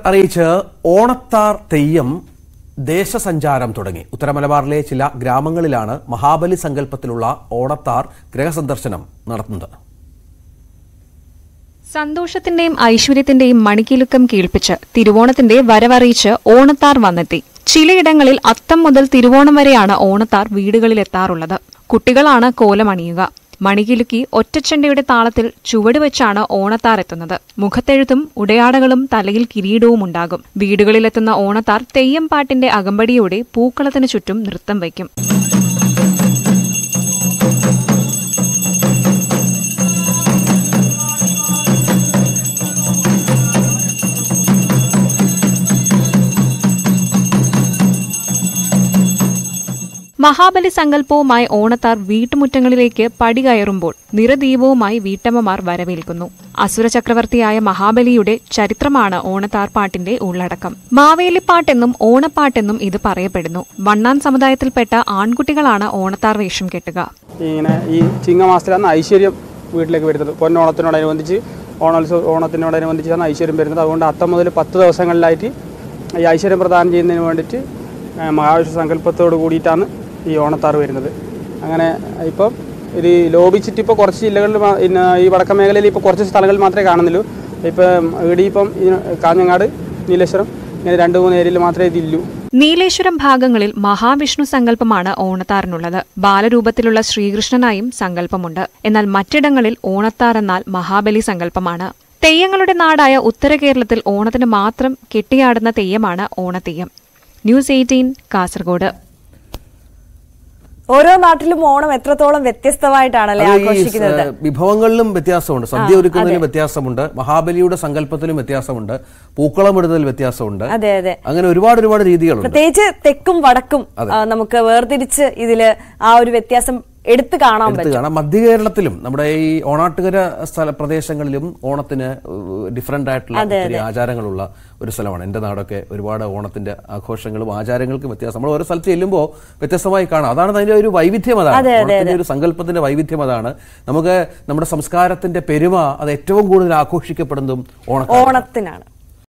അറിയിച്ച് ഓണത്താർ തെയ്യം ദേശസഞ്ചാരം തുടങ്ങി. ഉത്തരമലബാറിലെ ചില ഗ്രാമങ്ങളിലാണ് മഹാബലി സങ്കല്പത്തിലുള്ള ഓണത്താർ ഗൃഹസന്ദർശനം നടത്തുന്നത്. സന്തോഷത്തിന്റെയും ഐശ്വര്യത്തിന്റെയും മണിക്കിലുക്കം കേൾപ്പിച്ച് തിരുവോണത്തിന്റെ വരവറിയിച്ച് ഓണത്താർ വന്നെത്തി. ചിലയിടങ്ങളിൽ അത്തം മുതൽ തിരുവോണം വരെയാണ് ഓണത്താർ വീടുകളിലെത്താറുള്ളത്. കുട്ടികളാണ് കോലമണിയുക. മണികിലുക്കി ഒറ്റച്ചെണ്ടയുടെ താളത്തിൽ ചുവട് വെച്ചാണ് ഓണത്താർ എത്തുന്നത്. മുഖത്തെഴുത്തും ഉടയാടകളും തലയിൽ കിരീടവും ഉണ്ടാകും. വീടുകളിലെത്തുന്ന ഓണത്താർ തെയ്യം പാട്ടിന്റെ അകമ്പടിയോടെ പൂക്കളത്തിന് ചുറ്റും നൃത്തം വയ്ക്കും. മഹാബലി സങ്കല്പവുമായി ഓണത്താർ വീട്ടുമുറ്റങ്ങളിലേക്ക് പടികയറുമ്പോൾ നിറദീപവുമായി വീട്ടമ്മമാർ വരവേൽക്കുന്നു. അസുര ചക്രവർത്തിയായ മഹാബലിയുടെ ചരിത്രമാണ് ഓണത്താർ പാട്ടിന്റെ ഉള്ളടക്കം. മാവേലിപ്പാട്ടെന്നും ഓണപ്പാട്ടെന്നും ഇത് പറയപ്പെടുന്നു. വണ്ണാൻ സമുദായത്തിൽപ്പെട്ട ആൺകുട്ടികളാണ് ഓണത്താർ വേഷം കെട്ടുക. ഇങ്ങനെ ഈ ചിങ്ങമാസത്തിലാണ് ഐശ്വര്യം വീട്ടിലേക്ക് വരുന്നത്. പൊന്നോണത്തിനോടനുബന്ധിച്ച് ഓണത്തിനോടനുബന്ധിച്ചാണ് ഐശ്വര്യം വരുന്നത്. അതുകൊണ്ട് അത്തം മുതൽ 10 ദിവസങ്ങളിലായിട്ട് ഈ ഐശ്വര്യം പ്രദാനം ചെയ്യുന്നതിന് വേണ്ടിയിട്ട് മഹാവിഷ്ണു സങ്കല്പത്തോട് കൂടിയിട്ടാണ് ഈ ഓണത്താർ വരുന്നത്. അങ്ങനെ ഇപ്പം ഇത് ലോപിച്ചിട്ട് ഇപ്പോൾ കുറച്ച് ജില്ലകളിൽ ഈ വടക്കൻ മേഖലയിൽ ഇപ്പോൾ കുറച്ച് സ്ഥലങ്ങളിൽ മാത്രമേ കാണുന്നുള്ളൂ. ഇപ്പം ഇപ്പം കാഞ്ഞങ്ങാട്, നീലേശ്വരം ഇങ്ങനെ 2-3 ഏരിയയിൽ മാത്രമേ ഇതില്ലൂ. നീലേശ്വരം ഭാഗങ്ങളിൽ മഹാവിഷ്ണു സങ്കല്പമാണ് ഓണത്താറിനുള്ളത്. ബാലരൂപത്തിലുള്ള ശ്രീകൃഷ്ണനായും സങ്കല്പമുണ്ട്. എന്നാൽ മറ്റിടങ്ങളിൽ ഓണത്താർ എന്നാൽ മഹാബലി സങ്കല്പമാണ്. തെയ്യങ്ങളുടെ നാടായ ഉത്തര കേരളത്തിൽ ഓണത്തിന് മാത്രം കെട്ടിയാടുന്ന തെയ്യമാണ് ഓണത്തെയ്യം. ന്യൂസ് 18 കാസർഗോഡ്. ഓരോ നാട്ടിലും ഓണം എത്രത്തോളം വ്യത്യസ്തമായിട്ടാണല്ലേ ആഘോഷിക്കുന്നത്. വിഭവങ്ങളിലും വ്യത്യാസമുണ്ട്, സദ്യ ഒരുക്കുന്നതിലും വ്യത്യാസമുണ്ട്, മഹാബലിയുടെ സങ്കല്പത്തിലും വ്യത്യാസമുണ്ട്, പൂക്കളമിടുന്നതിൽ വ്യത്യാസമുണ്ട്. അങ്ങനെ ഒരുപാട് രീതികളുണ്ട്. പ്രത്യേകിച്ച് തെക്കും വടക്കും നമുക്ക് വേർതിരിച്ച് ഇതില് ആ ഒരു വ്യത്യാസം എടുത്തു കാണാം. മധ്യ കേരളത്തിലും നമ്മുടെ ഈ ഓണാട്ടുകര പ്രദേശങ്ങളിലും ഓണത്തിന് ഡിഫറെന്റ് ആയിട്ടുള്ള ഒത്തിരി ആചാരങ്ങളുള്ള ഒരു സ്ഥലമാണ്. എന്റെ നാടൊക്കെ ഒരുപാട് ഓണത്തിന്റെ ആഘോഷങ്ങളും ആചാരങ്ങൾക്കും വ്യത്യാസം. നമ്മൾ ഓരോ സ്ഥലത്ത് ചെല്ലുമ്പോൾ വ്യത്യസ്തമായി കാണാം. അതാണ് അതിന്റെ ഒരു വൈവിധ്യം. അതാണ് ഓണത്തിന്റെ ഒരു സങ്കല്പത്തിന്റെ വൈവിധ്യം. അതാണ് നമുക്ക് നമ്മുടെ സംസ്കാരത്തിന്റെ പെരുമ അത് ഏറ്റവും കൂടുതൽ ആഘോഷിക്കപ്പെടുന്നതും ഓണത്തിനാണ്.